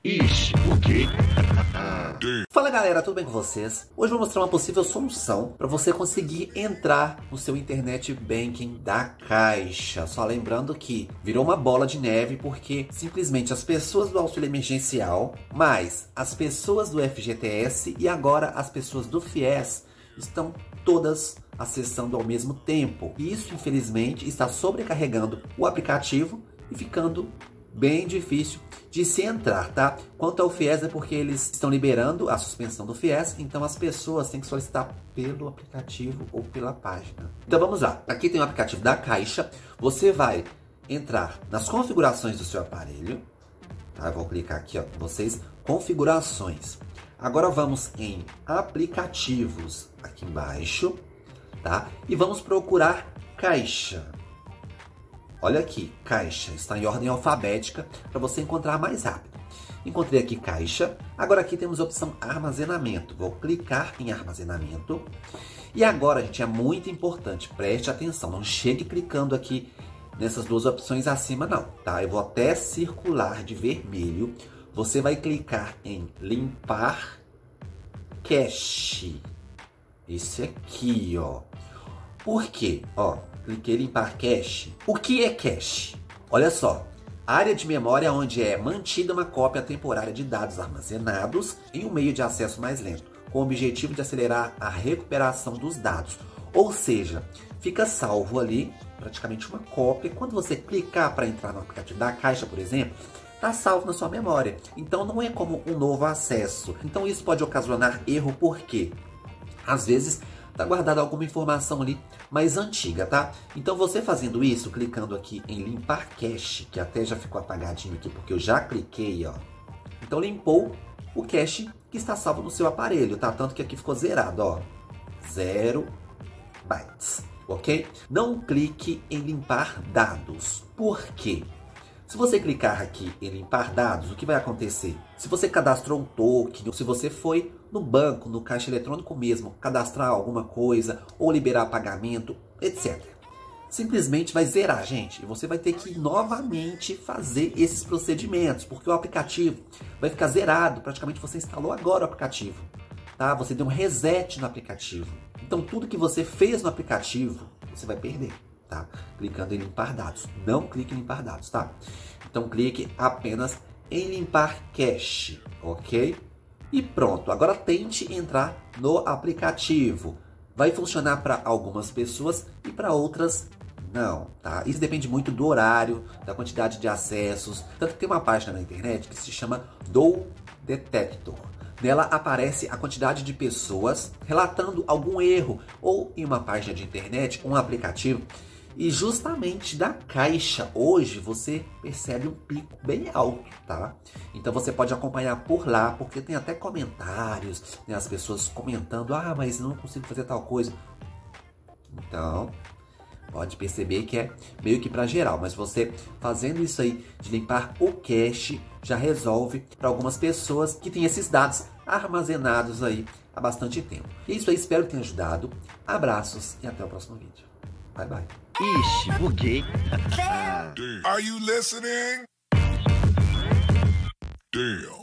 Ixi, o quê? Fala galera, tudo bem com vocês? Hoje eu vou mostrar uma possível solução para você conseguir entrar no seu internet banking da Caixa. Só lembrando que virou uma bola de neve porque simplesmente as pessoas do auxílio emergencial, mais as pessoas do FGTS e agora as pessoas do FIES estão todas acessando ao mesmo tempo. E isso, infelizmente, está sobrecarregando o aplicativo e ficando bem difícil de se entrar, tá? Quanto ao FIES é porque eles estão liberando a suspensão do FIES, então as pessoas têm que solicitar pelo aplicativo ou pela página. Então vamos lá. Aqui tem o aplicativo da Caixa. Você vai entrar nas configurações do seu aparelho, tá? Eu vou clicar aqui, ó, vocês, configurações. Agora vamos em aplicativos aqui embaixo, tá? E vamos procurar Caixa. Olha aqui, Caixa, está em ordem alfabética para você encontrar mais rápido. Encontrei aqui Caixa, agora aqui temos a opção armazenamento. Vou clicar em armazenamento. E agora, gente, é muito importante, preste atenção, não chegue clicando aqui nessas duas opções acima não, tá? Eu vou até circular de vermelho, você vai clicar em limpar cache. Esse aqui, ó. Por quê? Ó. Cliquei em limpar cache. O que é cache? Olha só, área de memória onde é mantida uma cópia temporária de dados armazenados em um meio de acesso mais lento, com o objetivo de acelerar a recuperação dos dados. Ou seja, fica salvo ali praticamente uma cópia. Quando você clicar para entrar no aplicativo da Caixa, por exemplo, está salvo na sua memória. Então não é como um novo acesso. Então isso pode ocasionar erro porque às vezes tá guardada alguma informação ali mais antiga, tá? Então você fazendo isso, clicando aqui em limpar cache, que até já ficou apagadinho aqui porque eu já cliquei, ó. Então limpou o cache que está salvo no seu aparelho, tá? Tanto que aqui ficou zerado, ó. 0 bytes, ok? Não clique em limpar dados. Por quê? Se você clicar aqui em limpar dados, o que vai acontecer? Se você cadastrou um token, ou se você foi no banco, no caixa eletrônico mesmo, cadastrar alguma coisa, ou liberar pagamento, etc. Simplesmente vai zerar, gente. E você vai ter que novamente fazer esses procedimentos, porque o aplicativo vai ficar zerado. Praticamente você instalou agora o aplicativo, tá? Você deu um reset no aplicativo. Então tudo que você fez no aplicativo, você vai perder. Tá? Clicando em limpar dados. Não clique em limpar dados, tá? Então clique apenas em limpar cache, ok? E pronto. Agora tente entrar no aplicativo. Vai funcionar para algumas pessoas e para outras não, tá? Isso depende muito do horário, da quantidade de acessos. Tanto que tem uma página na internet que se chama Do Detector. Nela aparece a quantidade de pessoas relatando algum erro ou em uma página de internet, um aplicativo. E justamente da Caixa, hoje, você percebe um pico bem alto, tá? Então você pode acompanhar por lá, porque tem até comentários, né? As pessoas comentando, ah, mas eu não consigo fazer tal coisa. Então, pode perceber que é meio que para geral, mas você fazendo isso aí de limpar o cache, já resolve para algumas pessoas que têm esses dados armazenados aí há bastante tempo. E é isso aí, espero que tenha ajudado. Abraços e até o próximo vídeo. Bye, bye. Ixi, o quê? Are you listening? Damn.